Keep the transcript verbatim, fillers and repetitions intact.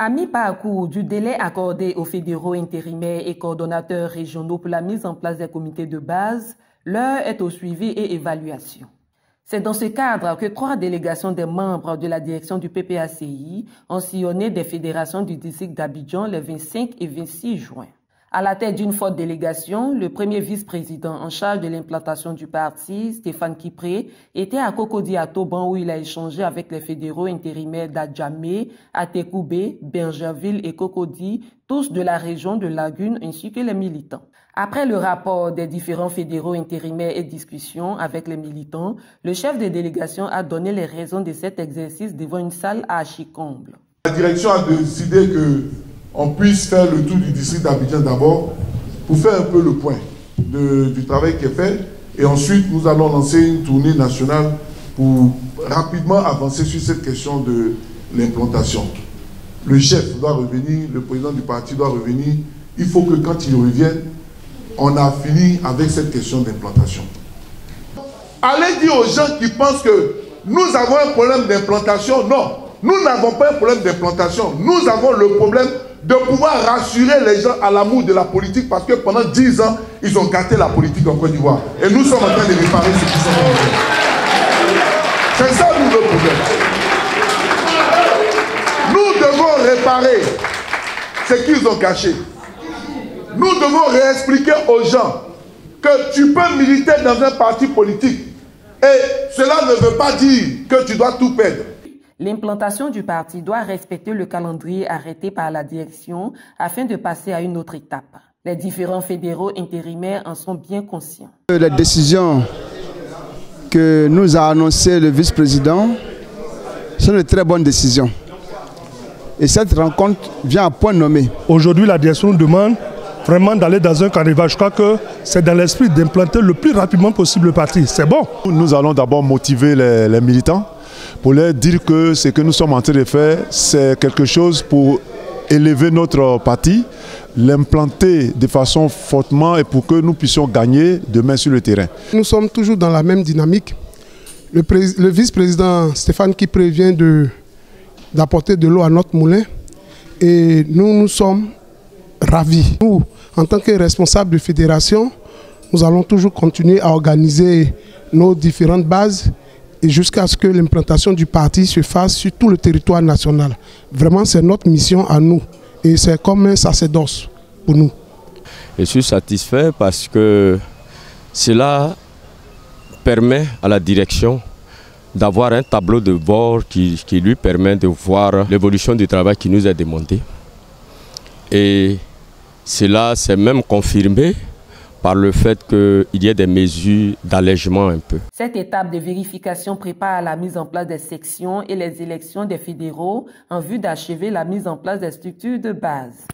À mi-parcours du délai accordé aux fédéraux intérimaires et coordonnateurs régionaux pour la mise en place des comités de base, l'heure est au suivi et évaluation. C'est dans ce cadre que trois délégations des membres de la direction du P P A C I ont sillonné des fédérations du district d'Abidjan les vingt-cinq et vingt-six juin. À la tête d'une forte délégation, le premier vice-président en charge de l'implantation du parti, Stéphane Kipré, était à Cocody à Toban où il a échangé avec les fédéraux intérimaires d'Adjamé, Atekoubé, Bergerville et Cocody, tous de la région de Lagune ainsi que les militants. Après le rapport des différents fédéraux intérimaires et discussions avec les militants, le chef de délégation a donné les raisons de cet exercice devant une salle à archi-comble. La direction a décidé que on puisse faire le tour du district d'Abidjan d'abord pour faire un peu le point de, du travail qui est fait et ensuite nous allons lancer une tournée nationale pour rapidement avancer sur cette question de l'implantation. Le chef doit revenir, le président du parti doit revenir, il faut que quand il revienne, on a fini avec cette question d'implantation. Allez dire aux gens qui pensent que nous avons un problème d'implantation, non, nous n'avons pas un problème d'implantation, nous avons le problème de pouvoir rassurer les gens à l'amour de la politique parce que pendant dix ans, ils ont gâté la politique en Côte d'Ivoire. Et nous sommes en train de réparer ce qui sont en train. C'est ça nous le problème. Nous devons réparer ce qu'ils ont gâché. Nous devons réexpliquer aux gens que tu peux militer dans un parti politique et cela ne veut pas dire que tu dois tout perdre. L'implantation du parti doit respecter le calendrier arrêté par la direction afin de passer à une autre étape. Les différents fédéraux intérimaires en sont bien conscients. La décision que nous a annoncée le vice-président, c'est une très bonne décision. Et cette rencontre vient à point nommé. Aujourd'hui, la direction nous demande vraiment d'aller dans un carnaval. Je crois que c'est dans l'esprit d'implanter le plus rapidement possible le parti. C'est bon. Nous allons d'abord motiver les, les militants pour leur dire que ce que nous sommes en train de faire, c'est quelque chose pour élever notre parti, l'implanter de façon fortement et pour que nous puissions gagner demain sur le terrain. Nous sommes toujours dans la même dynamique. Le, le vice-président Stéphane Kipré vient d'apporter de, de l'eau à notre moulin et nous, nous sommes ravis. Nous, en tant que responsables de fédération, nous allons toujours continuer à organiser nos différentes bases et jusqu'à ce que l'implantation du parti se fasse sur tout le territoire national. Vraiment, c'est notre mission à nous et c'est comme un sacerdoce pour nous. Je suis satisfait parce que cela permet à la direction d'avoir un tableau de bord qui, qui lui permet de voir l'évolution du travail qui nous est demandé. Et cela s'est même confirmé par le fait qu'il y ait des mesures d'allègement un peu. Cette étape de vérification prépare la mise en place des sections et les élections des fédéraux en vue d'achever la mise en place des structures de base.